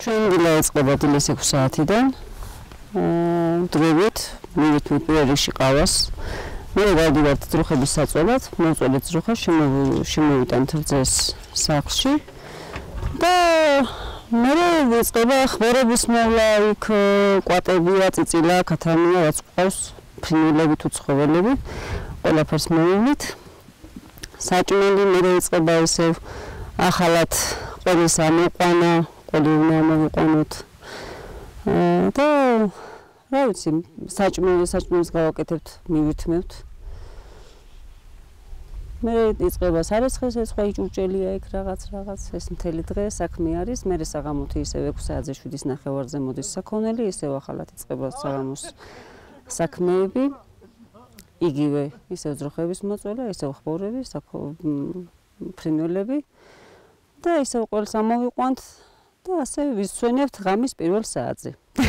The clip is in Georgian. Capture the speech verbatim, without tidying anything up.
ჩვენ დილა ეწყება დილის ექვსი საათიდან. დროებით მივით პირველ რიგში ყავას. მე გავდივართ ძრუხების საწოლად, მოვწოდეთ ძრუხა, შემოვიტანთ რძეს სახლში და მე ეწყება ხმერების მოვლა, იქ კვატებია, წიწილა, ქათამია, რაც ყავს, ფრინველები თუ ცხოველები, ყველაფერს მოვივლით. საჭმელი მე ეწყება ისევ ახალად ყველისა მოყვანა, ყველი უნდა მოვიყვანოთ. და რა ვიცი, საჭმელი საჭმელს გავაკეთებთ, მივირთმევთ. მე იწყება სარესხეს, ეს სხვა იჭურჭელია იქ რაღაც რაღაც, ეს მთელი დღე საქმე არის. მე საღამოთი ისევ ექვსი საათზე შვიდის ნახევარზე მოდის საქონელი, ისევ ახალად იწყება საღამოს საქმეები. იგივე ისევ ძროხების მოწვევა, ისევ ხბორები, ფრინველები და ისევ ყველს ამოვიყვანთ და ასე ვისვენებთ ღამის პირველ საათზე.